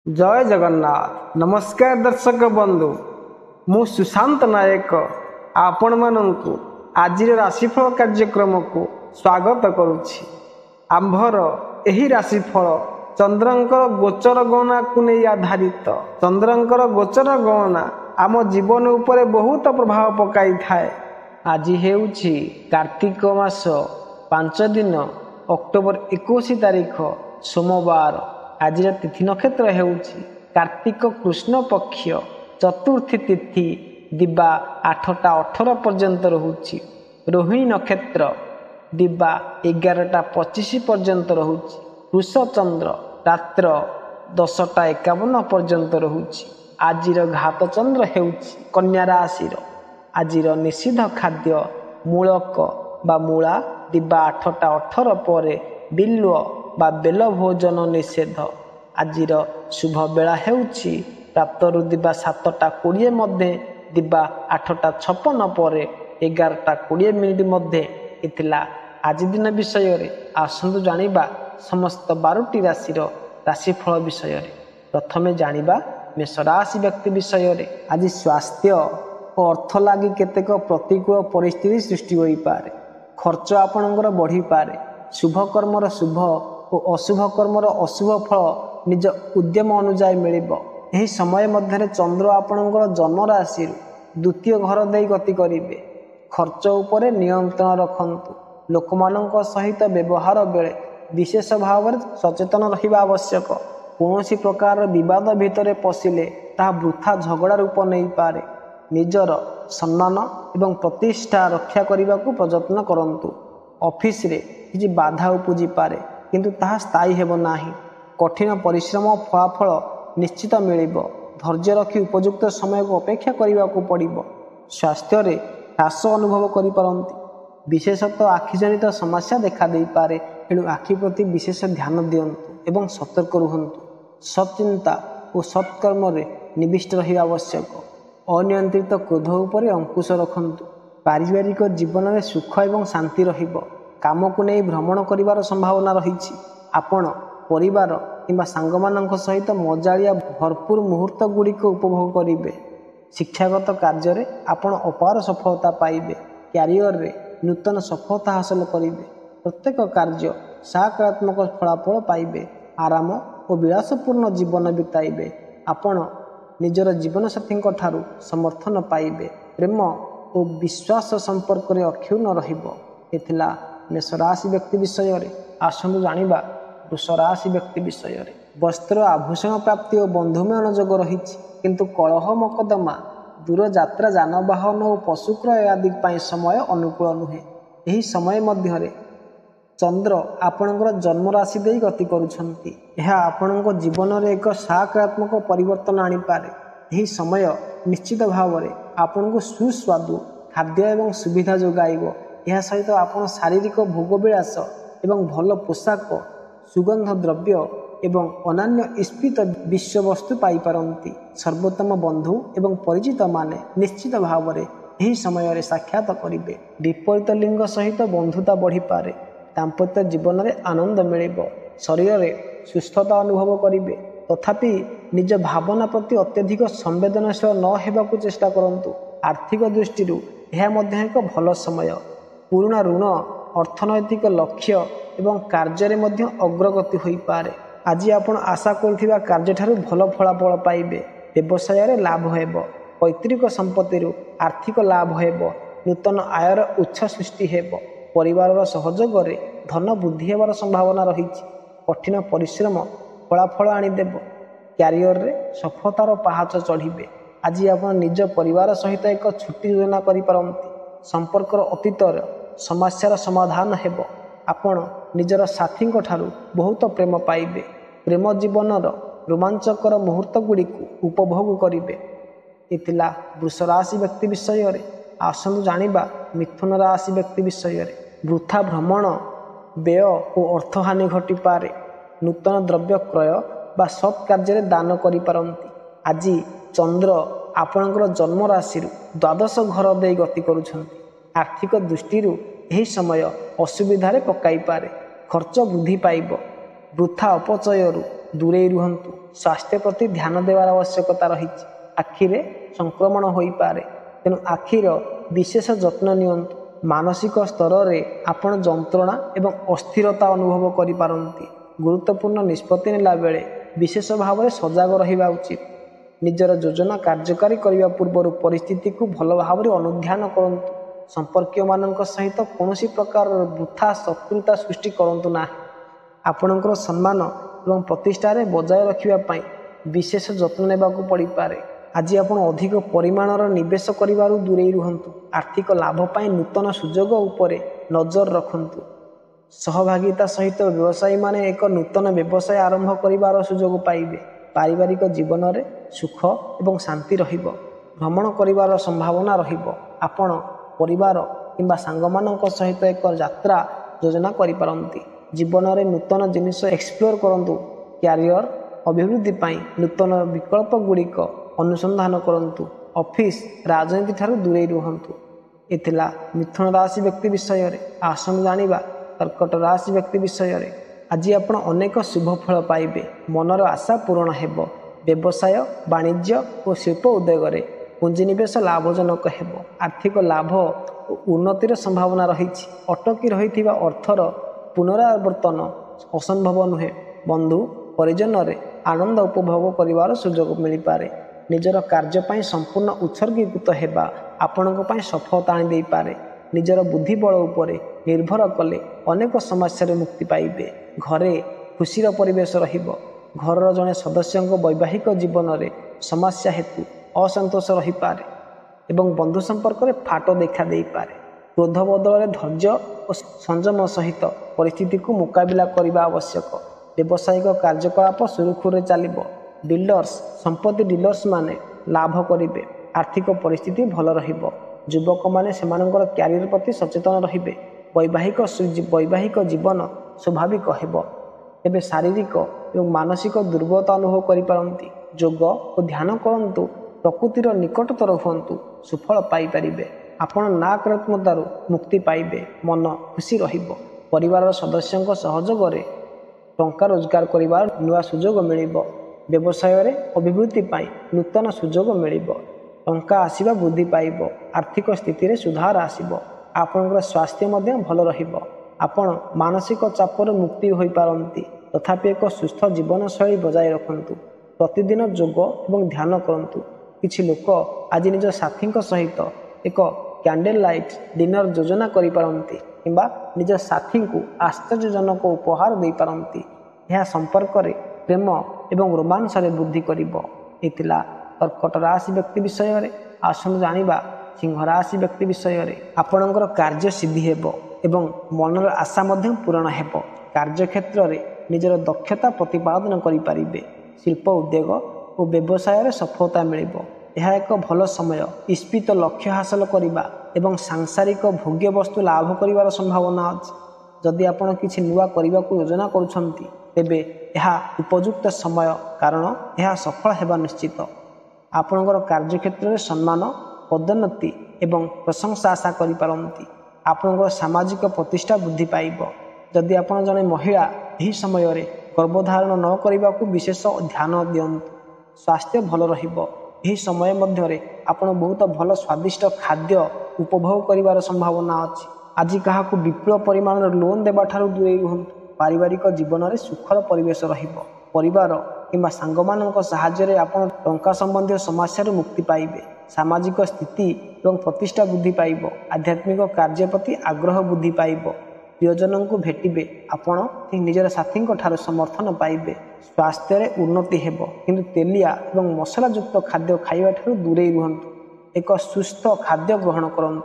जय जगन्नाथ। नमस्कार दर्शक बंधु, मु सुशांत नायक आपण माननकु आज राशिफल कार्यक्रम को स्वागत करुछि। आंभर एही राशिफल चंद्रंकर गोचर गणना को नहीं आधारित। चंद्रंकर गोचर गणना आम जीवन उपरे बहुत प्रभाव पकाई थाए। आज हेउछि कार्तिक मास 5 दिन अक्टोबर 21 तारिख सोमवार। आज तिथि नक्षत्र हेउछि कार्तिक कृष्ण पक्ष चतुर्थी तिथि दिबा 8टा 18 पर्यंत रहुछि। रोहिणी नक्षत्र दिबा 11टा 25 पर्यंत रहुछि। वृष चंद्र रात्र 10टा 51 पर्यंत रहुछि। आजिर घात चंद्र हेउछि कन्या राशिर। आजिर निषिद्ध खाद्य मूलक बा मूला दिबा 8टा 18 पर बिल्व बा बेल भोजन निषेध। आजिर शुभ बेला हेउछि प्रातरु दिबा 7टा 20 मध्य दिबा 8टा 56 पर 11टा 20 मिनिट मध्य इथिला। आज दिन विषय रे आसंतु जानिबा समस्त 12टी राशिर राशिफल विषय रे। प्रथमे जानिबा मेष राशि व्यक्ति विषय रे। आज स्वास्थ्य और अर्थ लागि केतेक प्रतिकूल परिस्थिति सृष्टि होई पारे। खर्च आपणकर बढ़ी पारे। शुभ कर्मर शुभ और अशुभ कर्मर अशुभ फल निज उद्यम अनुजाई मिलिबो। एही समय मध्य चंद्र आपणकर जन्म राशि द्वितीय घर दे गति करिवे। खर्च उपरे नियंत्रण रखंतु। लोकमानक सहित व्यवहार बेले विशेष भाव में सचेतन रहिबा आवश्यक। कौनसी प्रकार विवाद भितर पशिले ता वृथा झगड़ा रूप नहीं पारे। निजर सम्मान एवं प्रतिष्ठा रक्षा करने को प्रयत्न करंतु। ऑफिस रे किछि बाधा उपजी पारे किंतु ताहा स्थायी हेबो नाही। कठिन परिश्रम फलाफल निश्चित मिलिबो। धैर्य रखी उपयुक्त समय को अपेक्षा करने को पड़िबो। स्वास्थ्य रे ह्रास अनुभव करि पारंती। विशेषतः आखि जनित समस्या देखा दे पारे। एणु आखि प्रति विशेष ध्यान दियंतु एवं सतर्क रुहंतु। सच्चिंता और सत्कर्म रे निविष्ट रहिबा आवश्यक। अनियंत्रित क्रोध उपरे अंकुश रखंतु। पारिवारिक जीवन में सुख एवं शांति रहिबो। काम को नहीं भ्रमण करिवार संभावना रहिछि। आपण परिवार किंबा सांगमानक सहित मजालिया भरपूर मुहूर्त गुड़िक उपभोग करिवे। शिक्षागत कार्य रे आपण अपार सफलता पाइबे। क्यारियर रे नूतन सफलता हासिल करिवे। प्रत्येक कार्य सकारात्मक फलाफल पाइबे। आराम और विलासपूर्ण जीवन बिताइबे। आपण निजर जीवन साथी ठारू समर्थन पाइबे। प्रेम और विश्वास संपर्क रे अक्षुण्ण रहिबो। एथिला मेष राशि व्यक्ति विषय रे। आसंतु जानिबा वृष राशि व्यक्ति विषय रे। वस्त्र आभूषण प्राप्ति और बंधु मिलन जोग रहिछि किंतु कलह मकदमा दूर यात्रा जानवाहन और पशुक्रय आदि पाई समय अनुकूल नुहे। एही समय मध्य रे चंद्र आपणकर जन्म राशि दे गति करुछंती। यह आपणक जीवन रे एक सकारात्मक परिवर्तन आनी पारे। एही समय निश्चित भाव में आपन को सुस्वादु खाद्य एवं सुविधा जोगाइब। यह सहित आपन शारीरिक भोगविलास एवं भल पोशाक सुगंध द्रव्य एवं अन्य स्फीत विश्व वस्तु पाई पारंती। सर्वोत्तम बंधु एवं परिचित माने निश्चित भाव में यही समय साक्षात करिवे। विपरीत लिंग सहित बंधुता बढ़ी पारे। दाम्पत्य जीवन में आनंद मिलिब। शरीर में सुस्थता अनुभव करिवे। तथापि निज भावना प्रति अत्यधिक संवेदनशील न हेबाकु चेष्टा करंतु। आर्थिक दृष्टि यह मध्य एक भल समय। पुराना ऋण अर्थनैतिक लक्ष्य एवं कार्य मध्य अग्रगति होई पारे। आज आपण आशा करुथिबा कार्य ठारू भल फलाफल पाइबे। व्यवसाय रे लाभ हेबो। पैतृक संपत्ति आर्थिक लाभ हेबो। नूतन आयर उच्च सृष्टि हेबो। परिवार सहयोग रे धन वृद्धि हेबार संभावना रहिछि। कठिन परिश्रम फलाफल आनीदेव। क्यारियर रे सफलतार पहाच चढ़िबे। आज आपण निज परिवार सहित एक छुट्टी योजना करि पारंती। संपर्कर अतीतर समस्यार समाधान हेबो। आपण निजर साथी ठारू बहुत प्रेम पाइबे। प्रेम जीवनर रोमांचकर मुहूर्त गुड़ी उपभोग करिवे। इतिला वृष राशि व्यक्ति विषय रे। आसंतु जानिबा मिथुन राशि व्यक्ति विषय रे। वृथा भ्रमण व्यय और अर्थहानि घटी पारे। नूतन द्रव्य क्रय बा सत् कार्य दान करि पारंती। आज चंद्र आपणकर जन्म राशि द्वादश घर दे गति करुछंती। आर्थिक दृष्टि यही समय असुविधा पकाई पारे। खर्च वृद्धि पाइब। वृथा अपचयरू ଦୂରେଇ ରୁହନ୍ତୁ। ସ୍ୱାସ୍ଥ୍ୟ ପ୍ରତି ଧ୍ୟାନ ଦେବାର ଆବଶ୍ୟକତା ରହିଛି। ଆଖିରେ ସଂକ୍ରମଣ ହୋଇପାରେ, ତେଣୁ ଆଖିର ବିଶେଷ ଯତ୍ନ ନିଅନ୍ତୁ। ମାନସିକ ସ୍ତରରେ ଆପଣ ଯନ୍ତ୍ରଣା ଏବଂ ଅସ୍ଥିରତା ଅନୁଭବ କରିପାରନ୍ତି। ଗୁରୁତ୍ୱପୂର୍ଣ୍ଣ ନିଷ୍ପତ୍ତି ନେଲା ବେଳେ ବିଶେଷ ଭାବରେ ସଜାଗ ରହିବା ଉଚିତ। ନିଜର ଯୋଜନା କାର୍ଯ୍ୟକାରୀ କରିବା ପୂର୍ବରୁ ପରିସ୍ଥିତିକୁ ଭଲ ଭାବରେ ଅନୁଧ୍ୟାନ କରନ୍ତୁ। ସମ୍ପର୍କୀୟମାନଙ୍କ ସହିତ କୌଣସି ପ୍ରକାରର ବୃଥା ଶତ୍ରୁତା ସୃଷ୍ଟି କରନ୍ତୁ ନାହିଁ। ଆପଣଙ୍କର ସମ୍ମାନ ଏବଂ ପ୍ରତିଷ୍ଠାରେ ବଜାୟ ରଖିବା ପାଇଁ ବିଶେଷ ଯତ୍ନ ନେବାକୁ ପଡ଼ିପାରେ। ଆଜି ଆପଣ ଅଧିକ ପରିମାଣର ନିବେଶ କରିବାରୁ ଦୂରେଇ ରୁହନ୍ତୁ। ଆର୍ଥିକ ଲାଭ ପାଇଁ ନୂତନ ସୁଯୋଗ ଉପରେ ନଜର ରଖନ୍ତୁ। ସହଭାଗିତା ସହିତ ବ୍ୟବସାୟୀମାନେ ଏକ ନୂତନ ବ୍ୟବସାୟ ଆରମ୍ଭ କରିବାର ସୁଯୋଗ ପାଇବେ। ପାରିବାରିକ ଜୀବନରେ ସୁଖ ଏବଂ ଶାନ୍ତି ରହିବ। ଭ୍ରମଣ କରିବାର ସମ୍ଭାବନା ରହିବ। ଆପଣ ପରିବାର କିମ୍ବା ସାଙ୍ଗମାନଙ୍କ ସହିତ ଏକ ଯାତ୍ରା ଯୋଜନା କରିପାରନ୍ତି। ଜୀବନରେ ନୂତନ ଜିନିଷ ଏକ୍ସପ୍ଲୋର କରନ୍ତୁ। କ୍ୟାରିୟର ଅଭିବୃଦ୍ଧି ପାଇଁ ନୂତନ ବିକଳ୍ପ ଗୁଡ଼ିକ ଅନୁସନ୍ଧାନ କରନ୍ତୁ। ଅଫିସ ରାଜନୀତି ଠାରୁ ଦୂରେଇ ରୁହନ୍ତୁ। ଏ ଥିଲା ମିଥୁନ ରାଶି ବ୍ୟକ୍ତି ବିଷୟରେ। ଆସନ୍ତୁ ଜାଣିବା କର୍କଟ ରାଶି ବ୍ୟକ୍ତି ବିଷୟରେ। ଆଜି ଆପଣ ଅନେକ ଶୁଭ ଫଳ ପାଇବେ। ମନର ଆଶା ପୂରଣ ହେବ। ବ୍ୟବସାୟ ବାଣିଜ୍ୟ ଓ ଶିଳ୍ପ ଉଦ୍ୟୋଗରେ ପୁଞ୍ଜିନିବେଶ ଲାଭଜନକ ହେବ। ଆର୍ଥିକ ଲାଭ ଓ ଉନ୍ନତିର ସମ୍ଭାବନା ରହିଛି। ଅଟକି ରହିଥିବା ଅର୍ଥର ପୁନରାବର୍ତ୍ତନ ଅସମ୍ଭବ ନୁହେଁ। ବନ୍ଧୁ ପରିଜନରେ ଆନନ୍ଦ ଉପଭୋଗ କରିବାର ସୁଯୋଗ ମିଳିପାରେ। ନିଜର କାର୍ଯ୍ୟ ପାଇଁ ସମ୍ପୂର୍ଣ୍ଣ ଉତ୍ସର୍ଗୀକୃତ ହେବା ଆପଣଙ୍କ ପାଇଁ ସଫଳତା ଆଣିଦେଇପାରେ। ନିଜର ବୁଦ୍ଧିବଳ ଉପରେ ନିର୍ଭର କଲେ ଅନେକ ସମସ୍ୟାରୁ ମୁକ୍ତି ପାଇବେ। ଘରେ ଖୁସିର ପରିବେଶ ରହିବ। ଘରର ଜଣେ ସଦସ୍ୟଙ୍କ ବୈବାହିକ ଜୀବନରେ ସମସ୍ୟା ହେତୁ ଅସନ୍ତୋଷ ରହିପାରେ ଏବଂ ବନ୍ଧୁ ସମ୍ପର୍କରେ ଫାଟ ଦେଖାଦେଇପାରେ। କ୍ରୋଧ ବଦଳରେ ଧୈର୍ଯ୍ୟ ଓ ସଂଯମ ସହିତ ପରିସ୍ଥିତିକୁ ମୁକାବିଲା କରିବା ଆବଶ୍ୟକ। ବ୍ୟବସାୟିକ କାର୍ଯ୍ୟକଳାପ ସୁରୁଖୁରୁରେ ଚାଲିବ। ଡିଲର୍ସ ସମ୍ପତ୍ତି ଡିଲର୍ସମାନେ ଲାଭ କରିବେ। ଆର୍ଥିକ ପରିସ୍ଥିତି ଭଲ ରହିବ। ଯୁବକମାନେ ସେମାନଙ୍କର କ୍ୟାରିୟର ପ୍ରତି ସଚେତନ ରହିବେ। ବୈବାହିକ ଜୀବନ ସ୍ୱାଭାବିକ ହେବ। ତେବେ ଶାରୀରିକ ଏବଂ ମାନସିକ ଦୁର୍ବଳତା ଅନୁଭବ କରିପାରନ୍ତି। ଯୋଗ ଓ ଧ୍ୟାନ କରନ୍ତୁ। ପ୍ରକୃତିର ନିକଟତର ହୁଅନ୍ତୁ। ସୁଫଳ ପାଇପାରିବେ। ଆପଣ ନକାରାତ୍ମକତାରୁ ମୁକ୍ତି ପାଇବେ। ମନ ଖୁସି ରହିବ। ପରିବାରର ସଦସ୍ୟଙ୍କ ସହଯୋଗରେ ଟଙ୍କା ରୋଜଗାର କରିବାର ନୂଆ ସୁଯୋଗ ମିଳିବ। ବ୍ୟବସାୟରେ ଅଭିବୃଦ୍ଧି ପାଇଁ ନୂତନ ସୁଯୋଗ ମିଳିବ। ଟଙ୍କା ଆସିବା ବୃଦ୍ଧି ପାଇବ। ଆର୍ଥିକ ସ୍ଥିତିରେ ସୁଧାର ଆସିବ। ଆପଣଙ୍କର ସ୍ୱାସ୍ଥ୍ୟ ମଧ୍ୟ ଭଲ ରହିବ। ଆପଣ ମାନସିକ ଚାପରୁ ମୁକ୍ତି ହୋଇପାରନ୍ତି। ତଥାପି ଏକ ସୁସ୍ଥ ଜୀବନଶୈଳୀ ବଜାୟ ରଖନ୍ତୁ। ପ୍ରତିଦିନ ଯୋଗ ଏବଂ ଧ୍ୟାନ କରନ୍ତୁ। କିଛି ଲୋକ ଆଜି ନିଜ ସାଥୀଙ୍କ ସହିତ ଏକ କ୍ୟାଣ୍ଡେଲ ଲାଇଟ୍ ଡିନର ଯୋଜନା କରିପାରନ୍ତି କିମ୍ବା ନିଜ ସାଥୀଙ୍କୁ ଆଶ୍ଚର୍ଯ୍ୟଜନକ ଉପହାର ଦେଇପାରନ୍ତି। ଏହା ସମ୍ପର୍କରେ ପ୍ରେମ ଏବଂ ରୋମାଞ୍ଚରେ ବୃଦ୍ଧି କରିବ। ଏ ଥିଲା କର୍କଟ ରାଶି ବ୍ୟକ୍ତି ବିଷୟରେ। ଆସନ୍ତୁ ଜାଣିବା ସିଂହ ରାଶି ବ୍ୟକ୍ତି ବିଷୟରେ। ଆପଣଙ୍କର କାର୍ଯ୍ୟ ସିଦ୍ଧି ହେବ ଏବଂ ମନର ଆଶା ମଧ୍ୟ ପୂରଣ ହେବ। କାର୍ଯ୍ୟକ୍ଷେତ୍ରରେ ନିଜର ଦକ୍ଷତା ପ୍ରତିପାଦନ କରିପାରିବେ। ଶିଳ୍ପ ଉଦ୍ୟୋଗ ଓ ବ୍ୟବସାୟରେ ସଫଳତା ମିଳିବ। ଏହା ଏକ ଭଲ ସମୟ। ଇପ୍ସିତ ଲକ୍ଷ୍ୟ ହାସଲ କରିବା ଏବଂ ସାଂସାରିକ ଭୋଗ୍ୟ ବସ୍ତୁ ଲାଭ କରିବାର ସମ୍ଭାବନା ଅଛି। ଯଦି ଆପଣ କିଛି ନୂଆ କରିବାକୁ ଯୋଜନା କରୁଛନ୍ତି ତେବେ ଏହା ଉପଯୁକ୍ତ ସମୟ, କାରଣ ଏହା ସଫଳ ହେବା ନିଶ୍ଚିତ। ଆପଣଙ୍କର କାର୍ଯ୍ୟକ୍ଷେତ୍ରରେ ସମ୍ମାନ, ପଦୋନ୍ନତି ଏବଂ ପ୍ରଶଂସା ଆଶା କରିପାରନ୍ତି। ଆପଣଙ୍କର ସାମାଜିକ ପ୍ରତିଷ୍ଠା ବୃଦ୍ଧି ପାଇବ। ଯଦି ଆପଣ ଜଣେ ମହିଳା, ଏହି ସମୟରେ ଗର୍ଭଧାରଣ ନ କରିବାକୁ ବିଶେଷ ଧ୍ୟାନ ଦିଅନ୍ତୁ। ସ୍ୱାସ୍ଥ୍ୟ ଭଲ ରହିବ। ଏହି ସମୟ ମଧ୍ୟରେ ଆପଣ ବହୁତ ଭଲ ସ୍ୱାଦିଷ୍ଟ ଖାଦ୍ୟ ଉପଭୋଗ କରିବାର ସମ୍ଭାବନା ଅଛି। ଆଜି କାହାକୁ ବିପୁଳ ପରିମାଣର ଲୋନ୍ ଦେବାଠାରୁ ଦୂରେଇ ରୁହନ୍ତୁ। ପାରିବାରିକ ଜୀବନରେ ସୁଖର ପରିବେଶ ରହିବ। ପରିବାର କିମ୍ବା ସାଙ୍ଗମାନଙ୍କ ସାହାଯ୍ୟରେ ଆପଣ ଟଙ୍କା ସମ୍ବନ୍ଧୀୟ ସମସ୍ୟାରୁ ମୁକ୍ତି ପାଇବେ। ସାମାଜିକ ସ୍ଥିତି ଏବଂ ପ୍ରତିଷ୍ଠା ବୃଦ୍ଧି ପାଇବ। ଆଧ୍ୟାତ୍ମିକ କାର୍ଯ୍ୟ ପ୍ରତି ଆଗ୍ରହ ବୃଦ୍ଧି ପାଇବ। ପ୍ରିୟଜନଙ୍କୁ ଭେଟିବେ। ଆପଣ ନିଜର ସାଥୀଙ୍କ ଠାରୁ ସମର୍ଥନ ପାଇବେ। ସ୍ୱାସ୍ଥ୍ୟରେ ଉନ୍ନତି ହେବ, କିନ୍ତୁ ତେଲିଆ ଏବଂ ମସଲାଯୁକ୍ତ ଖାଦ୍ୟ ଖାଇବା ଠାରୁ ଦୂରେଇ ରୁହନ୍ତୁ। ଏକ ସୁସ୍ଥ ଖାଦ୍ୟ ଗ୍ରହଣ କରନ୍ତୁ।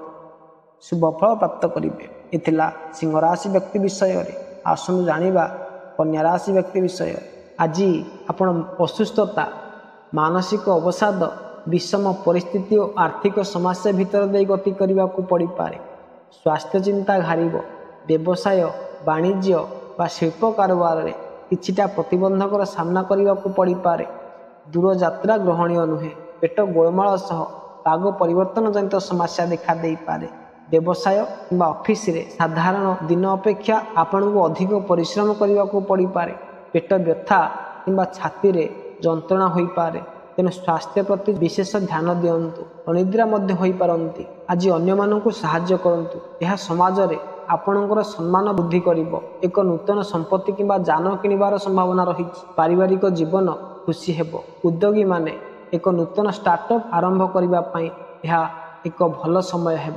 ଶୁଭ ଫଳ ପ୍ରାପ୍ତ କରିବେ। ଏ ଥିଲା ସିଂହ ରାଶି ବ୍ୟକ୍ତି ବିଷୟରେ। ଆସନ୍ତୁ ଜାଣିବା କନ୍ୟା ରାଶି ବ୍ୟକ୍ତି ବିଷୟରେ। ଆଜି ଆପଣ ଅସୁସ୍ଥତା, ମାନସିକ ଅବସାଦ, ବିଷମ ପରିସ୍ଥିତି ଓ ଆର୍ଥିକ ସମସ୍ୟା ଭିତର ଦେଇ ଗତି କରିବାକୁ ପଡ଼ିପାରେ। ସ୍ୱାସ୍ଥ୍ୟ ଚିନ୍ତା ଘାରିବ। ବ୍ୟବସାୟ ବାଣିଜ୍ୟ ବା ଶିଳ୍ପ କାରବାରରେ କିଛିଟା ପ୍ରତିବନ୍ଧକର ସାମ୍ନା କରିବାକୁ ପଡ଼ିପାରେ। ଦୂରଯାତ୍ରା ଗ୍ରହଣୀୟ ନୁହେଁ। ପେଟ ଗୋଳମାଳ ସହ ପାଗ ପରିବର୍ତ୍ତନ ଜନିତ ସମସ୍ୟା ଦେଖାଦେଇପାରେ। ବ୍ୟବସାୟ କିମ୍ବା ଅଫିସରେ ସାଧାରଣ ଦିନ ଅପେକ୍ଷା ଆପଣଙ୍କୁ ଅଧିକ ପରିଶ୍ରମ କରିବାକୁ ପଡ଼ିପାରେ। ପେଟ ବ୍ୟଥା କିମ୍ବା ଛାତିରେ ଯନ୍ତ୍ରଣା ହୋଇପାରେ। ତେଣୁ ସ୍ୱାସ୍ଥ୍ୟ ପ୍ରତି ବିଶେଷ ଧ୍ୟାନ ଦିଅନ୍ତୁ। ଅନିଦ୍ରା ମଧ୍ୟ ହୋଇପାରନ୍ତି। ଆଜି ଅନ୍ୟମାନଙ୍କୁ ସାହାଯ୍ୟ କରନ୍ତୁ। ଏହା ସମାଜରେ ଆପଣଙ୍କର ସମ୍ମାନ ବୃଦ୍ଧି କରିବ। ଏକ ନୂତନ ସମ୍ପତ୍ତି କିମ୍ବା ଯାନ କିଣିବାର ସମ୍ଭାବନା ରହିଛି। ପାରିବାରିକ ଜୀବନ ଖୁସି ହେବ। ଉଦ୍ୟୋଗୀମାନେ ଏକ ନୂତନ ଷ୍ଟାର୍ଟଅପ୍ ଆରମ୍ଭ କରିବା ପାଇଁ ଏହା ଏକ ଭଲ ସମୟ ହେବ।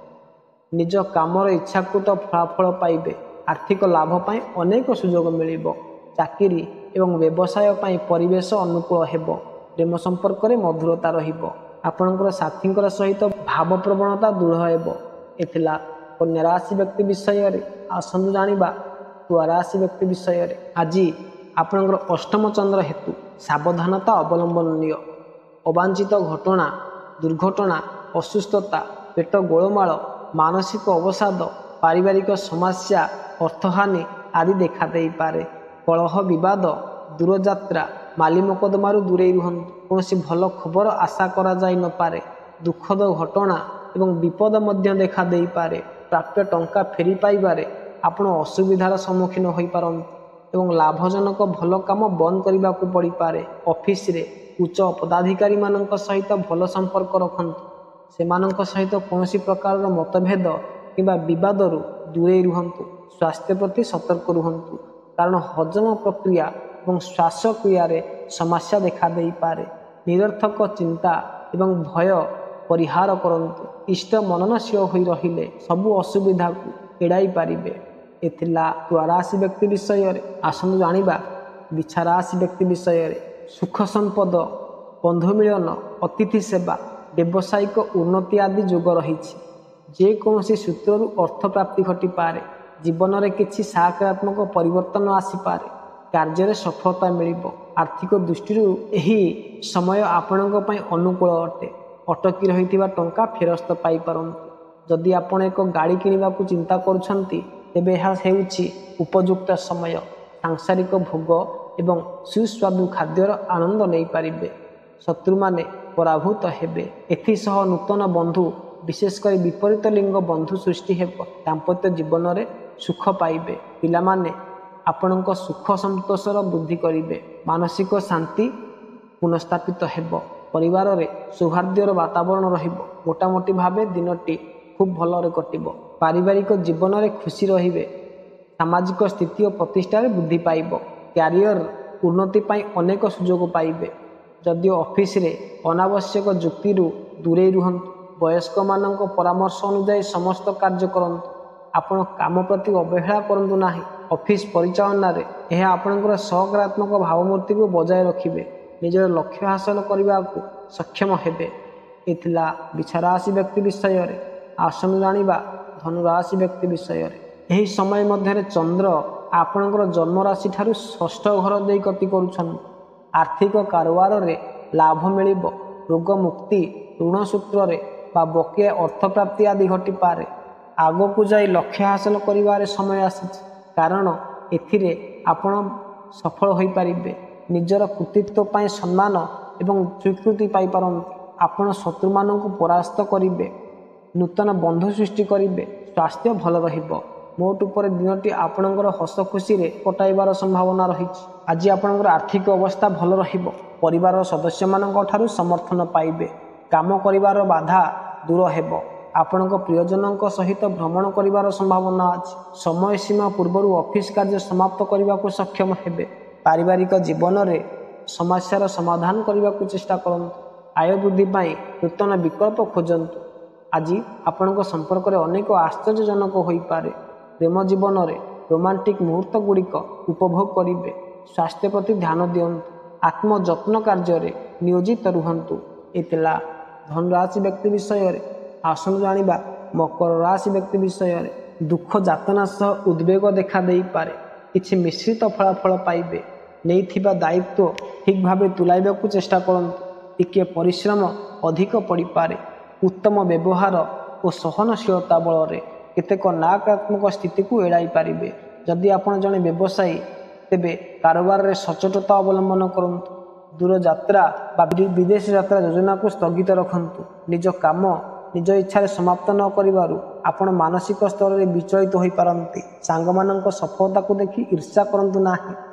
ନିଜ କାମର ଇଚ୍ଛାକୃତ ଫଳାଫଳ ପାଇବେ। ଆର୍ଥିକ ଲାଭ ପାଇଁ ଅନେକ ସୁଯୋଗ ମିଳିବ। ଚାକିରି ଏବଂ ବ୍ୟବସାୟ ପାଇଁ ପରିବେଶ ଅନୁକୂଳ ହେବ। ପ୍ରେମ ସମ୍ପର୍କରେ ମଧୁରତା ରହିବ। ଆପଣଙ୍କର ସାଥୀଙ୍କର ସହିତ ଭାବପ୍ରବଣତା ଦୃଢ଼ ହେବ। ଏ ଥିଲା କନ୍ୟା ରାଶି ବ୍ୟକ୍ତି ବିଷୟରେ। ଆସନ୍ତୁ ଜାଣିବା ତୁଳା ରାଶି ବ୍ୟକ୍ତି ବିଷୟରେ। ଆଜି ଆପଣଙ୍କର ଅଷ୍ଟମ ଚନ୍ଦ୍ର ହେତୁ ସାବଧାନତା ଅବଲମ୍ବନୀୟ। ଅବାଞ୍ଛିତ ଘଟଣା, ଦୁର୍ଘଟଣା, ଅସୁସ୍ଥତା, ପେଟ ଗୋଳମାଳ, ମାନସିକ ଅବସାଦ, ପାରିବାରିକ ସମସ୍ୟା, ଅର୍ଥହାନି ଆଦି ଦେଖାଦେଇପାରେ। କଳହ ବିବାଦ, ଦୂରଯାତ୍ରା, ମାଲି ମକଦ୍ଦମାରୁ ଦୂରେଇ ରୁହନ୍ତୁ। କୌଣସି ଭଲ ଖବର ଆଶା କରାଯାଇ ନପାରେ। ଦୁଃଖଦ ଘଟଣା ଏବଂ ବିପଦ ମଧ୍ୟ ଦେଖା ଦେଇପାରେ। ପ୍ରାପ୍ୟ ଟଙ୍କା ଫେରି ପାଇବାରେ ଆପଣ ଅସୁବିଧାର ସମ୍ମୁଖୀନ ହୋଇପାରନ୍ତି ଏବଂ ଲାଭଜନକ ଭଲ କାମ ବନ୍ଦ କରିବାକୁ ପଡ଼ିପାରେ। ଅଫିସରେ ଉଚ୍ଚ ପଦାଧିକାରୀମାନଙ୍କ ସହିତ ଭଲ ସମ୍ପର୍କ ରଖନ୍ତୁ। ସେମାନଙ୍କ ସହିତ କୌଣସି ପ୍ରକାରର ମତଭେଦ କିମ୍ବା ବିବାଦରୁ ଦୂରେଇ ରୁହନ୍ତୁ। ସ୍ୱାସ୍ଥ୍ୟ ପ୍ରତି ସତର୍କ ରୁହନ୍ତୁ, କାରଣ ହଜମ ପ୍ରକ୍ରିୟା ଏବଂ ଶ୍ୱାସକ୍ରିୟାରେ ସମସ୍ୟା ଦେଖାଦେଇପାରେ। ନିରର୍ଥକ ଚିନ୍ତା ଏବଂ ଭୟ ପରିହାର କରନ୍ତୁ। ଇଷ୍ଟ ମନନଶୀଳ ହୋଇ ରହିଲେ ସବୁ ଅସୁବିଧାକୁ ଏଡ଼ାଇ ପାରିବେ। ଏ ଥିଲା ତୁଳା ରାଶି ବ୍ୟକ୍ତି ବିଷୟରେ। ଆସନ୍ତୁ ଜାଣିବା ବିଛା ରାଶି ବ୍ୟକ୍ତି ବିଷୟରେ। ସୁଖ ସମ୍ପଦ, ବନ୍ଧୁ ମିଳନ, ଅତିଥି ସେବା, ବ୍ୟବସାୟିକ ଉନ୍ନତି ଆଦି ଯୋଗ ରହିଛି। ଯେକୌଣସି ସୂତ୍ରରୁ ଅର୍ଥ ପ୍ରାପ୍ତି ଘଟିପାରେ। ଜୀବନରେ କିଛି ସକାରାତ୍ମକ ପରିବର୍ତ୍ତନ ଆସିପାରେ। କାର୍ଯ୍ୟରେ ସଫଳତା ମିଳିବ। ଆର୍ଥିକ ଦୃଷ୍ଟିରୁ ଏହି ସମୟ ଆପଣଙ୍କ ପାଇଁ ଅନୁକୂଳ ଅଟେ। ଅଟକି ରହିଥିବା ଟଙ୍କା ଫେରସ୍ତ ପାଇପାରନ୍ତି। ଯଦି ଆପଣ ଏକ ଗାଡ଼ି କିଣିବାକୁ ଚିନ୍ତା କରୁଛନ୍ତି, ତେବେ ଏହା ହେଉଛି ଉପଯୁକ୍ତ ସମୟ। ସାଂସାରିକ ଭୋଗ ଏବଂ ସୁସ୍ୱାଦୁ ଖାଦ୍ୟର ଆନନ୍ଦ ନେଇପାରିବେ। ଶତ୍ରୁମାନେ ପରାଭୂତ ହେବେ। ଏଥିସହ ନୂତନ ବନ୍ଧୁ, ବିଶେଷ କରି ବିପରୀତ ଲିଙ୍ଗ ବନ୍ଧୁ ସୃଷ୍ଟି ହେବ। ଦାମ୍ପତ୍ୟ ଜୀବନରେ ସୁଖ ପାଇବେ। ପିଲାମାନେ ଆପଣଙ୍କ ସୁଖ ସନ୍ତୋଷର ବୃଦ୍ଧି କରିବେ। ମାନସିକ ଶାନ୍ତି ପୁନଃସ୍ଥାପିତ ହେବ। ପରିବାରରେ ସୌହାର୍ଦ୍ଦ୍ୟର ବାତାବରଣ ରହିବ। ମୋଟାମୋଟି ଭାବେ ଦିନଟି ଖୁବ୍ ଭଲରେ କଟିବ। ପାରିବାରିକ ଜୀବନରେ ଖୁସି ରହିବେ। ସାମାଜିକ ସ୍ଥିତି ଓ ପ୍ରତିଷ୍ଠାରେ ବୃଦ୍ଧି ପାଇବ। କ୍ୟାରିୟର ଉନ୍ନତି ପାଇଁ ଅନେକ ସୁଯୋଗ ପାଇବେ। ଯଦିଓ ଅଫିସରେ ଅନାବଶ୍ୟକ ଯୁକ୍ତିରୁ ଦୂରେଇ ରୁହନ୍ତୁ। ବୟସ୍କମାନଙ୍କ ପରାମର୍ଶ ଅନୁଯାୟୀ ସମସ୍ତ କାର୍ଯ୍ୟ କରନ୍ତୁ। ଆପଣ କାମ ପ୍ରତି ଅବହେଳା କରନ୍ତୁ ନାହିଁ। ଅଫିସ ପରିଚାଳନାରେ ଏହା ଆପଣଙ୍କର ସକାରାତ୍ମକ ଭାବମୂର୍ତ୍ତିକୁ ବଜାୟ ରଖିବେ। ନିଜର ଲକ୍ଷ୍ୟ ହାସଲ କରିବାକୁ ସକ୍ଷମ ହେବେ। ଏ ଥିଲା ବିଛା ରାଶି ବ୍ୟକ୍ତି ବିଷୟରେ। ଆସନ୍ତୁ ଜାଣିବା ଧନୁ ରାଶି ବ୍ୟକ୍ତି ବିଷୟରେ। ଏହି ସମୟ ମଧ୍ୟରେ ଚନ୍ଦ୍ର ଆପଣଙ୍କର ଜନ୍ମ ରାଶି ଠାରୁ ଷଷ୍ଠ ଘର ଦେଇ ଗତି କରୁଛନ୍ତି। ଆର୍ଥିକ କାରବାରରେ ଲାଭ ମିଳିବ। ରୋଗ ମୁକ୍ତି, ଋଣ ସୂତ୍ରରେ ବା ବକେୟା ଅର୍ଥପ୍ରାପ୍ତି ଆଦି ଘଟିପାରେ। ଆଗକୁ ଯାଇ ଲକ୍ଷ୍ୟ ହାସଲ କରିବାରେ ସମୟ ଆସିଛି, କାରଣ ଏଥିରେ ଆପଣ ସଫଳ ହୋଇପାରିବେ। ନିଜର କୃତିତ୍ୱ ପାଇଁ ସମ୍ମାନ ଏବଂ ସ୍ୱୀକୃତି ପାଇପାରନ୍ତି। ଆପଣ ଶତ୍ରୁମାନଙ୍କୁ ପରାସ୍ତ କରିବେ। ନୂତନ ବନ୍ଧୁ ସୃଷ୍ଟି କରିବେ। ସ୍ୱାସ୍ଥ୍ୟ ଭଲ ରହିବ। ମୋଟ ଉପରେ ଦିନଟି ଆପଣଙ୍କର ହସ ଖୁସିରେ କଟାଇବାର ସମ୍ଭାବନା ରହିଛି। ଆଜି ଆପଣଙ୍କର ଆର୍ଥିକ ଅବସ୍ଥା ଭଲ ରହିବ। ପରିବାରର ସଦସ୍ୟମାନଙ୍କ ଠାରୁ ସମର୍ଥନ ପାଇବେ। କାମ କରିବାର ବାଧା ଦୂର ହେବ। ଆପଣଙ୍କ ପ୍ରିୟଜନଙ୍କ ସହିତ ଭ୍ରମଣ କରିବାର ସମ୍ଭାବନା ଅଛି। ସମୟ ସୀମା ପୂର୍ବରୁ ଅଫିସ କାର୍ଯ୍ୟ ସମାପ୍ତ କରିବାକୁ ସକ୍ଷମ ହେବେ। ପାରିବାରିକ ଜୀବନରେ ସମସ୍ୟାର ସମାଧାନ କରିବାକୁ ଚେଷ୍ଟା କରନ୍ତୁ। ଆୟ ବୃଦ୍ଧି ପାଇଁ ନୂତନ ବିକଳ୍ପ ଖୋଜନ୍ତୁ। ଆଜି ଆପଣଙ୍କ ସମ୍ପର୍କରେ ଅନେକ ଆଶ୍ଚର୍ଯ୍ୟଜନକ ହୋଇପାରେ। ପ୍ରେମ ଜୀବନରେ ରୋମାଣ୍ଟିକ୍ ମୁହୂର୍ତ୍ତ ଗୁଡ଼ିକ ଉପଭୋଗ କରିବେ। ସ୍ୱାସ୍ଥ୍ୟ ପ୍ରତି ଧ୍ୟାନ ଦିଅନ୍ତୁ। ଆତ୍ମଯତ୍ନ କାର୍ଯ୍ୟରେ ନିୟୋଜିତ ରୁହନ୍ତୁ। ଏ ଥିଲା ଧନୁ ରାଶି ବ୍ୟକ୍ତି ବିଷୟରେ। ଆସନ୍ତୁ ଜାଣିବା ମକର ରାଶି ବ୍ୟକ୍ତି ବିଷୟରେ। ଦୁଃଖ ଯାତନା ସହ ଉଦ୍ବେଗ ଦେଖା ଦେଇପାରେ। କିଛି ମିଶ୍ରିତ ଫଳାଫଳ ପାଇବେ। ନେଇଥିବା ଦାୟିତ୍ୱ ଠିକ୍ ଭାବେ ତୁଲାଇବାକୁ ଚେଷ୍ଟା କରନ୍ତୁ। ଟିକିଏ ପରିଶ୍ରମ ଅଧିକ ପଡ଼ିପାରେ। ଉତ୍ତମ ବ୍ୟବହାର ଓ ସହନଶୀଳତା ବଳରେ କେତେକ ନକାରାତ୍ମକ ସ୍ଥିତିକୁ ଏଡ଼ାଇ ପାରିବେ। ଯଦି ଆପଣ ଜଣେ ବ୍ୟବସାୟୀ, ତେବେ କାରବାରରେ ସଚ୍ଚୋଟତା ଅବଲମ୍ବନ କରନ୍ତୁ। ଦୂର ଯାତ୍ରା ବା ବିଦେଶ ଯାତ୍ରା ଯୋଜନାକୁ ସ୍ଥଗିତ ରଖନ୍ତୁ। ନିଜ କାମ ନିଜ ଇଚ୍ଛାରେ ସମାପ୍ତ ନ କରିବାରୁ ଆପଣ ମାନସିକ ସ୍ତରରେ ବିଚଳିତ ହୋଇପାରନ୍ତି। ସାଙ୍ଗମାନଙ୍କ ସଫଳତାକୁ ଦେଖି ଈର୍ଷା କରନ୍ତୁ ନାହିଁ।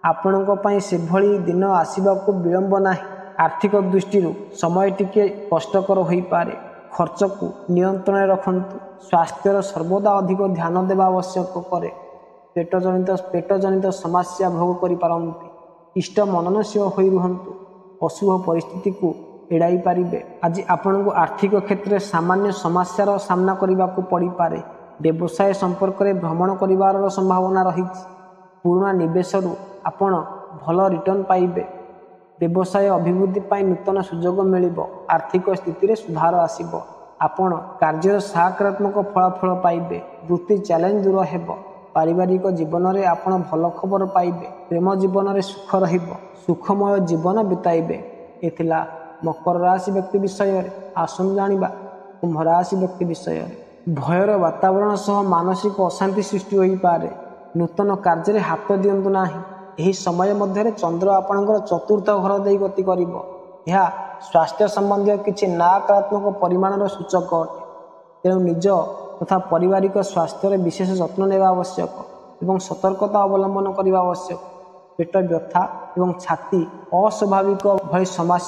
ଆପଣଙ୍କ ପାଇଁ ସେଭଳି ଦିନ ଆସିବାକୁ ବିଳମ୍ବ ନାହିଁ। ଆର୍ଥିକ ଦୃଷ୍ଟିରୁ ସମୟ ଟିକିଏ କଷ୍ଟକର ହୋଇପାରେ। ଖର୍ଚ୍ଚକୁ ନିୟନ୍ତ୍ରଣରେ ରଖନ୍ତୁ। ସ୍ୱାସ୍ଥ୍ୟର ସର୍ବଦା ଅଧିକ ଧ୍ୟାନ ଦେବା ଆବଶ୍ୟକ କରେ। ପେଟଜନିତ ସମସ୍ୟା ଭୋଗ କରିପାରନ୍ତି। ଇଷ୍ଟ ମନନଶୀଳ ହୋଇ ରୁହନ୍ତୁ। ଅଶୁଭ ପରିସ୍ଥିତିକୁ ଏଡ଼ାଇ ପାରିବେ। ଆଜି ଆପଣଙ୍କୁ ଆର୍ଥିକ କ୍ଷେତ୍ରରେ ସାମାନ୍ୟ ସମସ୍ୟାର ସାମ୍ନା କରିବାକୁ ପଡ଼ିପାରେ। ବ୍ୟବସାୟ ସମ୍ପର୍କରେ ଭ୍ରମଣ କରିବାର ସମ୍ଭାବନା ରହିଛି। ପୁରୁଣା ନିବେଶରୁ ଆପଣ ଭଲ ରିଟର୍ଣ୍ଣ ପାଇବେ। ବ୍ୟବସାୟ ଅଭିବୃଦ୍ଧି ପାଇଁ ନୂତନ ସୁଯୋଗ ମିଳିବ। ଆର୍ଥିକ ସ୍ଥିତିରେ ସୁଧାର ଆସିବ। ଆପଣ କାର୍ଯ୍ୟର ସକାରାତ୍ମକ ଫଳାଫଳ ପାଇବେ। ବୃତ୍ତି ଚ୍ୟାଲେଞ୍ଜ ଦୂର ହେବ। ପାରିବାରିକ ଜୀବନରେ ଆପଣ ଭଲ ଖବର ପାଇବେ। ପ୍ରେମ ଜୀବନରେ ସୁଖ ରହିବ। ସୁଖମୟ ଜୀବନ ବିତାଇବେ। ଏ ଥିଲା ମକର ରାଶି ବ୍ୟକ୍ତି ବିଷୟରେ। ଆସନ୍ତୁ ଜାଣିବା କୁମ୍ଭ ରାଶି ବ୍ୟକ୍ତି ବିଷୟରେ। ଭୟର ବାତାବରଣ ସହ ମାନସିକ ଅଶାନ୍ତି ସୃଷ୍ଟି ହୋଇପାରେ। ନୂତନ କାର୍ଯ୍ୟରେ ହାତ ଦିଅନ୍ତୁ ନାହିଁ। ଏହି ସମୟ ମଧ୍ୟରେ ଚନ୍ଦ୍ର ଆପଣଙ୍କର ଚତୁର୍ଥ ଘର ଦେଇ ଗତି କରିବ। ଏହା ସ୍ୱାସ୍ଥ୍ୟ ସମ୍ବନ୍ଧୀୟ କିଛି ନକାରାତ୍ମକ ପରିମାଣର ସୂଚକ ଅଟେ। ତେଣୁ ନିଜ ତଥା ପାରିବାରିକ ସ୍ୱାସ୍ଥ୍ୟରେ ବିଶେଷ ଯତ୍ନ ନେବା ଆବଶ୍ୟକ ଏବଂ ସତର୍କତା ଅବଲମ୍ବନ କରିବା ଆବଶ୍ୟକ। ପେଟ ବ୍ୟଥା ଏବଂ ଛାତି ଅସ୍ୱାଭାବିକ ଭଳି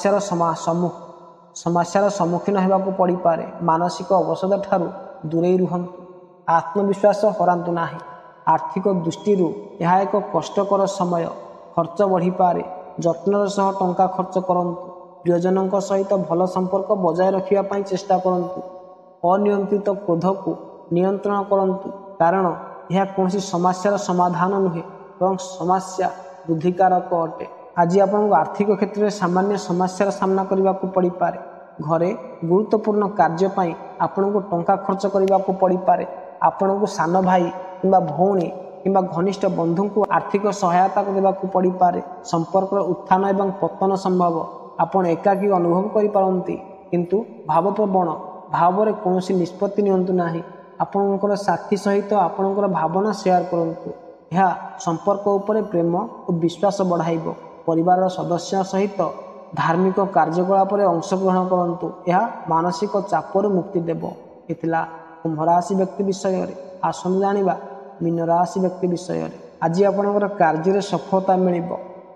ସମସ୍ୟାର ସମ୍ମୁଖୀନ ହେବାକୁ ପଡ଼ିପାରେ। ମାନସିକ ଅବସାଦ ଠାରୁ ଦୂରେଇ ରୁହନ୍ତୁ। ଆତ୍ମବିଶ୍ୱାସ ହରାନ୍ତୁ ନାହିଁ। ଆର୍ଥିକ ଦୃଷ୍ଟିରୁ ଏହା ଏକ କଷ୍ଟକର ସମୟ। ଖର୍ଚ୍ଚ ବଢ଼ିପାରେ। ଯତ୍ନର ସହ ଟଙ୍କା ଖର୍ଚ୍ଚ କରନ୍ତୁ। ପ୍ରିୟଜନଙ୍କ ସହିତ ଭଲ ସମ୍ପର୍କ ବଜାୟ ରଖିବା ପାଇଁ ଚେଷ୍ଟା କରନ୍ତୁ। ଅନିୟନ୍ତ୍ରିତ କ୍ରୋଧକୁ ନିୟନ୍ତ୍ରଣ କରନ୍ତୁ, କାରଣ ଏହା କୌଣସି ସମସ୍ୟାର ସମାଧାନ ନୁହେଁ ବରଂ ସମସ୍ୟା ବୃଦ୍ଧିକାରକ ଅଟେ। ଆଜି ଆପଣଙ୍କୁ ଆର୍ଥିକ କ୍ଷେତ୍ରରେ ସାମାନ୍ୟ ସମସ୍ୟାର ସାମ୍ନା କରିବାକୁ ପଡ଼ିପାରେ। ଘରେ ଗୁରୁତ୍ୱପୂର୍ଣ୍ଣ କାର୍ଯ୍ୟ ପାଇଁ ଆପଣଙ୍କୁ ଟଙ୍କା ଖର୍ଚ୍ଚ କରିବାକୁ ପଡ଼ିପାରେ। ଆପଣଙ୍କୁ ସାନ ଭାଇ କିମ୍ବା ଭଉଣୀ କିମ୍ବା ଘନିଷ୍ଠ ବନ୍ଧୁଙ୍କୁ ଆର୍ଥିକ ସହାୟତା ଦେବାକୁ ପଡ଼ିପାରେ। ସମ୍ପର୍କର ଉତ୍ଥାନ ଏବଂ ପତନ ସମ୍ଭବ। ଆପଣ ଏକାକୀ ଅନୁଭବ କରିପାରନ୍ତି, କିନ୍ତୁ ଭାବପ୍ରବଣ ଭାବରେ କୌଣସି ନିଷ୍ପତ୍ତି ନିଅନ୍ତୁ ନାହିଁ। ଆପଣଙ୍କର ସାଥୀ ସହିତ ଆପଣଙ୍କର ଭାବନା ସେୟାର କରନ୍ତୁ। ଏହା ସମ୍ପର୍କ ଉପରେ ପ୍ରେମ ଓ ବିଶ୍ୱାସ ବଢ଼ାଇବ। ପରିବାରର ସଦସ୍ୟଙ୍କ ସହିତ ଧାର୍ମିକ କାର୍ଯ୍ୟକଳାପରେ ଅଂଶଗ୍ରହଣ କରନ୍ତୁ। ଏହା ମାନସିକ ଚାପରୁ ମୁକ୍ତି ଦେବ। ଏ ଥିଲା କୁମ୍ଭ ରାଶି ବ୍ୟକ୍ତି ବିଷୟରେ। ଆସନ୍ତୁ ଜାଣିବା ମୀନ ରାଶି ବ୍ୟକ୍ତି ବିଷୟରେ। ଆଜି ଆପଣଙ୍କର କାର୍ଯ୍ୟରେ ସଫଳତା ମିଳିବ।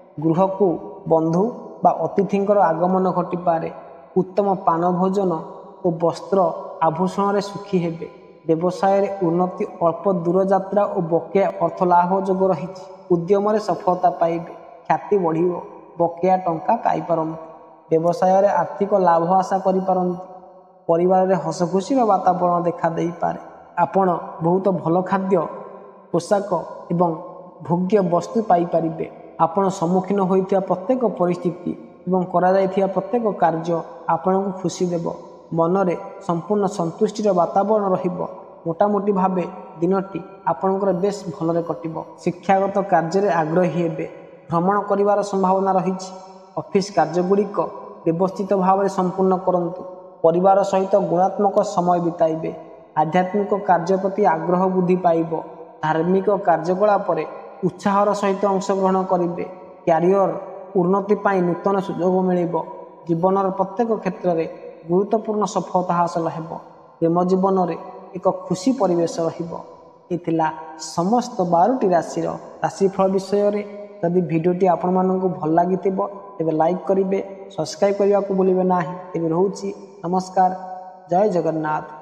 ଗୃହକୁ ବନ୍ଧୁ ବା ଅତିଥିଙ୍କର ଆଗମନ ଘଟିପାରେ। ଉତ୍ତମ ପାନ ଭୋଜନ ଓ ବସ୍ତ୍ର ଆଭୂଷଣରେ ସୁଖୀ ହେବେ। ବ୍ୟବସାୟରେ ଉନ୍ନତି, ଅଳ୍ପ ଦୂରଯାତ୍ରା ଓ ବକେୟା ଅର୍ଥ ଲାଭ ଯୋଗ ରହିଛି। ଉଦ୍ୟମରେ ସଫଳତା ପାଇବେ। ଖ୍ୟାତି ବଢ଼ିବ। ବକେୟା ଟଙ୍କା ପାଇପାରନ୍ତି। ବ୍ୟବସାୟରେ ଆର୍ଥିକ ଲାଭ ଆଶା କରିପାରନ୍ତି। ପରିବାରରେ ହସଖୁସିର ବାତାବରଣ ଦେଖା ଦେଇପାରେ। ଆପଣ ବହୁତ ଭଲ ଖାଦ୍ୟ, ପୋଷାକ ଏବଂ ଭୋଗ୍ୟ ବସ୍ତୁ ପାଇପାରିବେ। ଆପଣ ସମ୍ମୁଖୀନ ହୋଇଥିବା ପ୍ରତ୍ୟେକ ପରିସ୍ଥିତି ଏବଂ କରାଯାଇଥିବା ପ୍ରତ୍ୟେକ କାର୍ଯ୍ୟ ଆପଣଙ୍କୁ ଖୁସି ଦେବ। ମନରେ ସମ୍ପୂର୍ଣ୍ଣ ସନ୍ତୁଷ୍ଟିର ବାତାବରଣ ରହିବ। ମୋଟାମୋଟି ଭାବେ ଦିନଟି ଆପଣଙ୍କର ବେଶ ଭଲରେ କଟିବ। ଶିକ୍ଷାଗତ କାର୍ଯ୍ୟରେ ଆଗ୍ରହୀ ହେବେ। ଭ୍ରମଣ କରିବାର ସମ୍ଭାବନା ରହିଛି। ଅଫିସ୍ କାର୍ଯ୍ୟଗୁଡ଼ିକ ବ୍ୟବସ୍ଥିତ ଭାବରେ ସମ୍ପୂର୍ଣ୍ଣ କରନ୍ତୁ। ପରିବାର ସହିତ ଗୁଣାତ୍ମକ ସମୟ ବିତାଇବେ। ଆଧ୍ୟାତ୍ମିକ କାର୍ଯ୍ୟ ପ୍ରତି ଆଗ୍ରହ ବୃଦ୍ଧି ପାଇବ। ଧାର୍ମିକ କାର୍ଯ୍ୟକଳାପରେ ଉତ୍ସାହର ସହିତ ଅଂଶଗ୍ରହଣ କରିବେ। କ୍ୟାରିୟର ଉନ୍ନତି ପାଇଁ ନୂତନ ସୁଯୋଗ ମିଳିବ। ଜୀବନର ପ୍ରତ୍ୟେକ କ୍ଷେତ୍ରରେ ଗୁରୁତ୍ୱପୂର୍ଣ୍ଣ ସଫଳତା ହାସଲ ହେବ। ପ୍ରେମ ଜୀବନରେ ଏକ ଖୁସି ପରିବେଶ ରହିବ। ଏ ଥିଲା ସମସ୍ତ 12ଟି ରାଶିର ରାଶିଫଳ ବିଷୟରେ। ଯଦି ଭିଡ଼ିଓଟି ଆପଣମାନଙ୍କୁ ଭଲ ଲାଗିଥିବ ତେବେ ଲାଇକ୍ କରିବେ, ସବସ୍କ୍ରାଇବ୍ କରିବାକୁ ଭୁଲିବେ ନାହିଁ। ତେବେ ରହୁଛି, ନମସ୍କାର, ଜୟ ଜଗନ୍ନାଥ।